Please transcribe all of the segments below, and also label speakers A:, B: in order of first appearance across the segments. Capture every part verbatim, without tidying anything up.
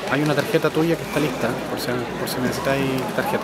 A: Hay una tarjeta tuya que está lista, por si, por si necesitáis tarjeta.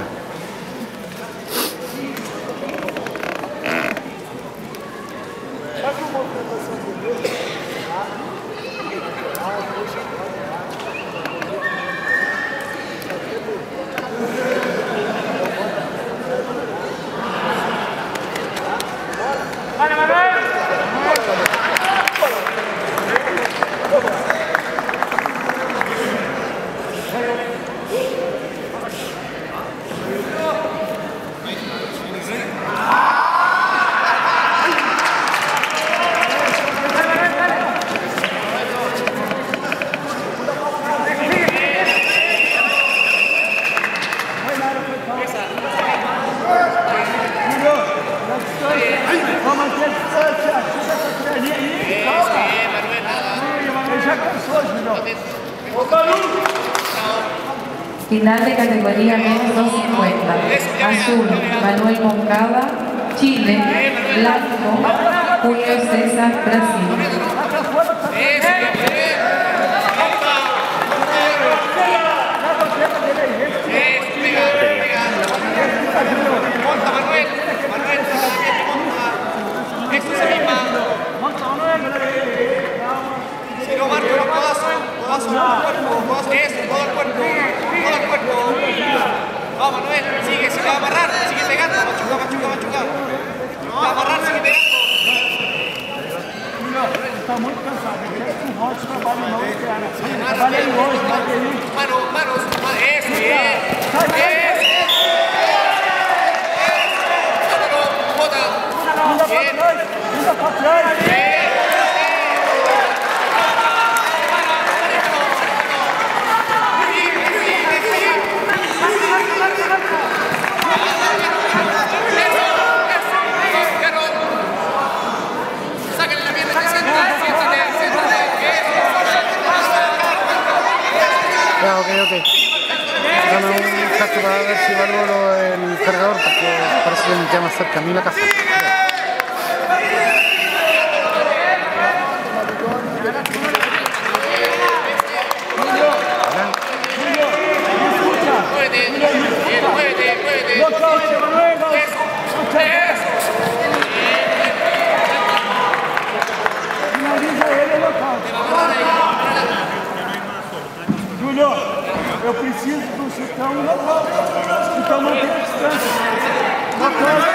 B: Final de categoría menos doscientos cincuenta. Azul, Manuel Moncada, Chile. Blanco, Julio César, Brasil.
C: Vamos, Manuel, sigue, se va a amarrar, sigue pegando, machuca, machuca, machuca. Se va a amarrar, sigue pegando.
D: Está muito cansado, ele quer que volte o trabalho não, cara. Trabalhei hoje, bateria.
C: Mano, mano, esse, esse. Esse. Roda.
D: Anda pra trás, anda pra trás.
A: Ah, ok, ok. Dame un cacho para ver si valoro el cargador porque parece que me queda más cerca a mí la casa.
D: Júlio, eu preciso do chutão, então manter a distância. Bacana,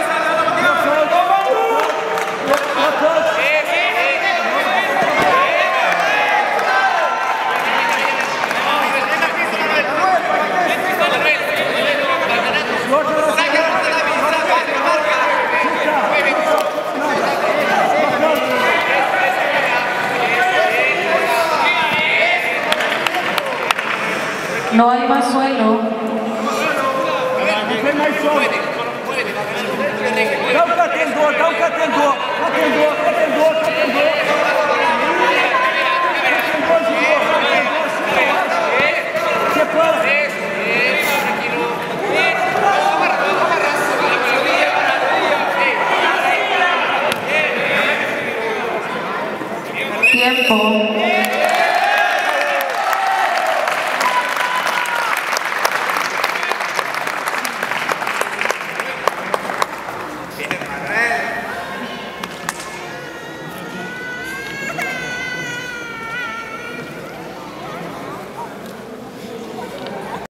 B: No hay más suelo.
D: Tem mais som. Dá um catendor, dá um catendor. Catendor, catendor, catendor. Catendor de novo, catendor. Separa.
B: Tiempo.